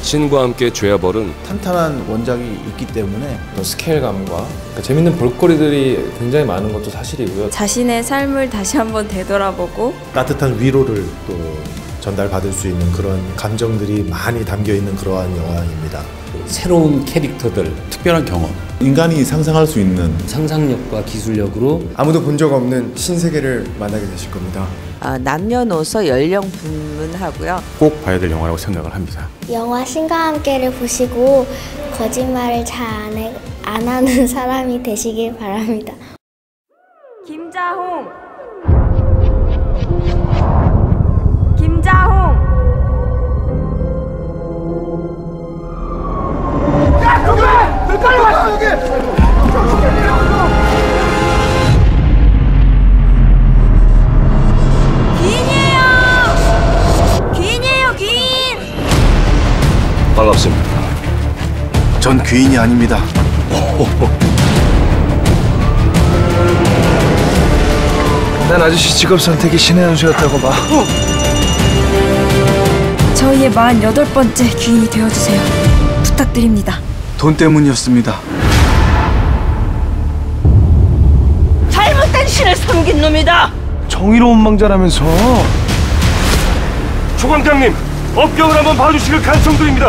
신과 함께 죄와 벌은 탄탄한 원작이 있기 때문에 또 스케일감과 재밌는 볼거리들이 굉장히 많은 것도 사실이고요. 자신의 삶을 다시 한번 되돌아보고 따뜻한 위로를 또 전달받을 수 있는 그런 감정들이 많이 담겨있는 그러한 영화입니다. 새로운 캐릭터들, 특별한 경험, 인간이 상상할 수 있는 상상력과 기술력으로 아무도 본 적 없는 신세계를 만나게 되실 겁니다. 남녀노소 연령 불문하고요. 꼭 봐야 될 영화라고 생각을 합니다. 영화 신과 함께를 보시고 거짓말을 잘 안 하는 사람이 되시길 바랍니다. 김자홍 김자홍 빨리 와 여기! 귀인이에요 귀인! 반갑습니다. 전 귀인이 아닙니다. 난 아저씨 직업 선택이 신의 한 수였다고 봐. 저희의 48번째 귀인이 되어주세요. 부탁드립니다. 돈 때문이었습니다. 잘못된 신을 섬긴 놈이다. 정의로운 망자라면서. 초광장님, 업경을 한번 봐주시길 간청드립니다.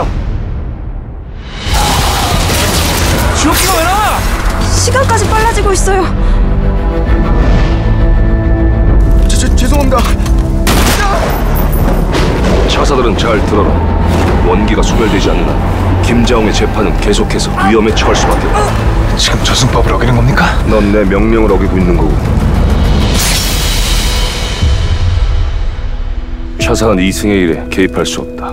지옥기가 왜 나와! 시간까지 빨라지고 있어요. 죄송합니다. 차사들은 잘 들어라. 원기가 소멸되지 않는 한 김자홍의 재판은 계속해서 위험에 처할 수밖에 없다. 지금 저승법을 어기는 겁니까? 넌 내 명령을 어기고 있는 거고. 차사는 이승의 일에 개입할 수 없다.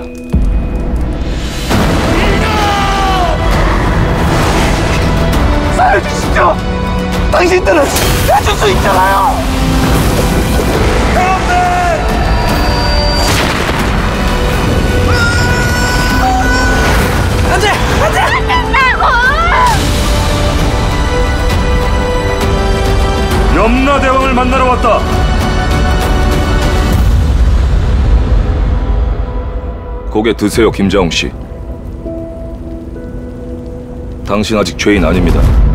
살려주시죠! 당신들은 해줄 수 있잖아요! 염라대왕을 만나러 왔다. 고개 드세요, 김자홍 씨. 당신 아직 죄인 아닙니다.